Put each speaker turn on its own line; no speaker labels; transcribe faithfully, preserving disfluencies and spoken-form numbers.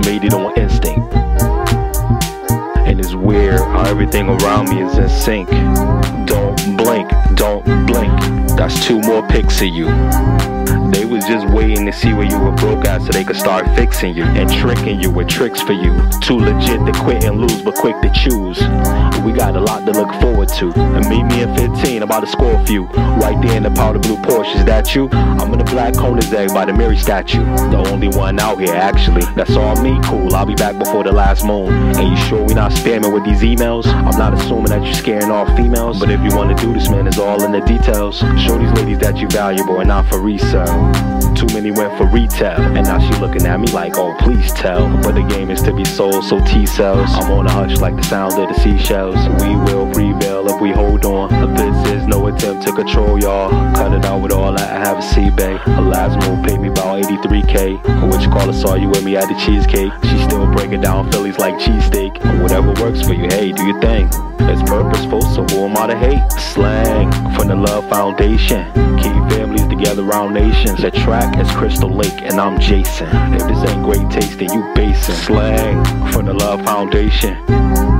made it on instinct. And it's weird how everything around me is in sync. Don't blink, don't blink, that's two more pics of you. They was just waiting to see where you were broke at so they could start fixing you and tricking you with tricks for you. Too legit to quit and lose, but quick to choose. We got a lot to look forward to. And meet me in fifteen, about to score a few. Right there in the powder blue Porsche, is that you? I'm in the black Koenigsegg by the Mary statue. The only one out here, actually. That's all me, cool, I'll be back before the last moon. And you sure we not spamming with these emails? I'm not assuming that you're scaring off females, but if you want to do this, man, it's all in the details. Show these ladies that you valuable and not for resale. Too many went for retail, and now she looking at me like, oh, please tell. But the game is to be sold, so T-cells. I'm on a hush like the sound of the seashells. We will prevail if we hold on. This is no attempt to control y'all. Cut it out with all that, I have a C-Bay. Her last move paid me about eighty-three K. Which caller saw you with me at the cheesecake? She still breaking down Phillies like cheesesteak. Whatever works for you, hey, do your thing. It's purposeful, so who am I to hate? Slang from the Love Foundation. Keep families together around nations. The track is Crystal Lake and I'm Jason. If this ain't great taste, then you basing. Slang from the Love Foundation.